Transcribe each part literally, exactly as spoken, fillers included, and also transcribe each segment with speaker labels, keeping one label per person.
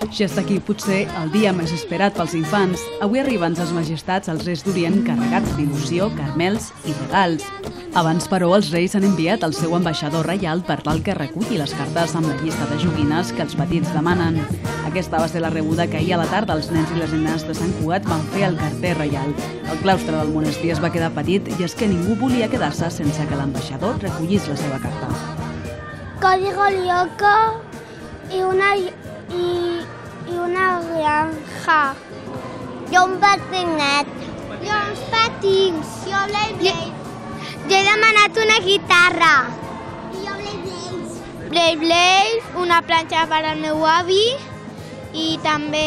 Speaker 1: Ja està aquí, potser, el dia més esperat pels infants. Avui arriben ses majestats els Reis d'Orient carregats d'il·lusió, caramels i regals. Abans, però, els Reis han enviat el seu ambaixador reial per tal que reculli les cartes amb la llista de joguines que els petits demanen. Aquesta va ser la rebuda que ahir a la tarda els nens i les nenes de Sant Cugat van fer al carter reial. El claustre del monestir es va quedar petit i és que ningú volia quedar-se sense que l'ambaixador recollís la seva carta.
Speaker 2: Código Lyoko i una... i... i una granja. Jo un patinet. Jo uns patins. Jo Blade Blade. Jo he demanat una guitarra. I jo Blade Blade. Blade Blade, una planxa per al meu avi i també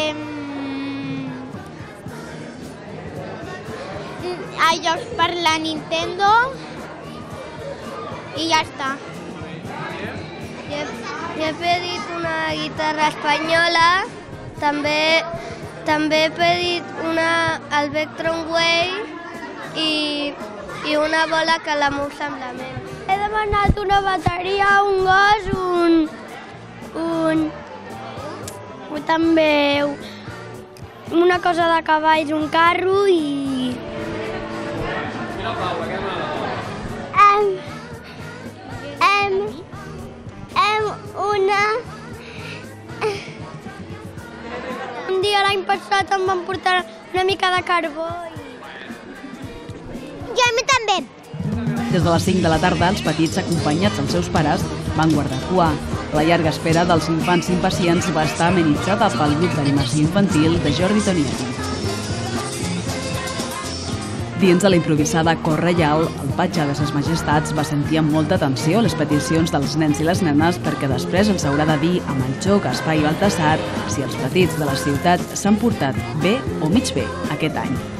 Speaker 2: hay jocs per la Nintendo i ja està. Jo he pedit una guitarra espanyola. També, també he pedit una al Vectron Way i, i una bola que la mou semblament. He demanat una bateria, un gos, un... un... un també... una cosa de cavalls, un carro i... Em... em... em... una... Un dia l'any passat em van portar una mica de carbó i... I a mi també.
Speaker 1: Des de les cinc de la tarda, els petits, acompanyats dels seus pares, van guardar cua. La llarga espera dels infants impacients va estar amenitzada pel grup d'animació infantil de Jordi Toniati. Dins de la improvisada cor reial, el patge de ses majestats va sentir amb molta atenció les peticions dels nens i les nenes perquè després els haurà de dir amb el joc Espai Baltasar si els petits de la ciutat s'han portat bé o mig bé aquest any.